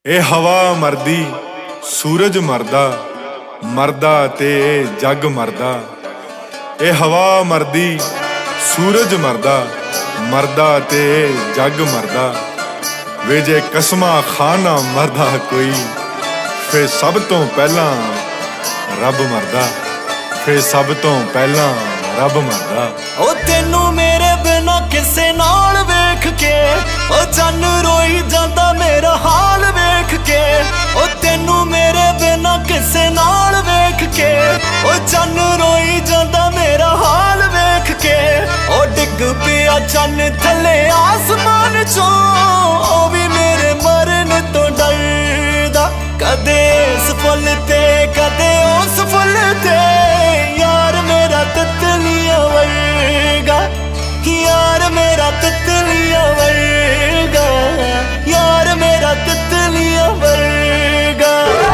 ए हवा मरदी सूरज मरदा मरदा ते जग मरदा। ए हवा मरदी सूरज मरदा मरदा ते जग मरदा। वे जे कसमा खाना मरदा कोई फिर सब तो पहला रब मरदा। फिर सब तो पहला रब मरदा। ओ तेनू मेरे बिना किसे नाल वेख के ओ चन्न रोई जांदा मेरा हाल वेख के। ओ तेनू मेरे बिना किसे नाल वेख के ओ चन्न रोई जांदा मेरा हाल वेख के। ओ डिग पिया चन्न थले आसमान चों ओ भी मेरे मरन तो डरदा। कदे इस फुल ते कदे उस फुल ते यार मेरा तितलियां वर्गा। यार मेरा तितलियां वर्गा। यार मेरा तितलियां वर्गा।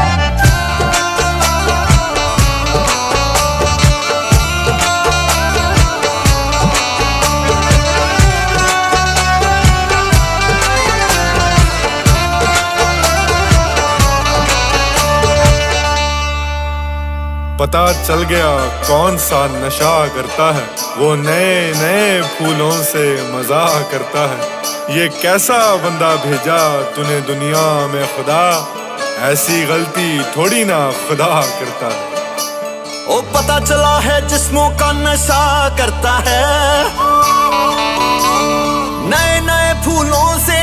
पता चल गया कौन सा नशा करता है वो नए नए फूलों से मजाक करता है। ये कैसा बंदा भेजा तूने दुनिया में खुदा, ऐसी गलती थोड़ी ना खुदा करता है। ओ पता चला है जिस्मों का नशा करता है नए नए फूलों से